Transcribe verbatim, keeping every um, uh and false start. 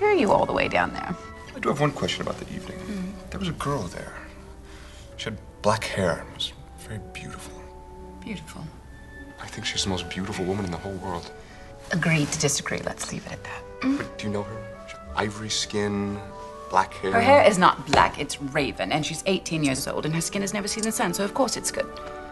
hear you all the way down there. I do have one question about the evening. Mm. There was a girl there. She had black hair and was very beautiful. Beautiful. I think she's the most beautiful woman in the whole world. Agreed to disagree. Let's leave it at that. Mm. But do you know her? She had ivory skin, black hair. Her hair is not black, it's raven, and she's eighteen years old, and her skin has never seen the sun, so of course it's good.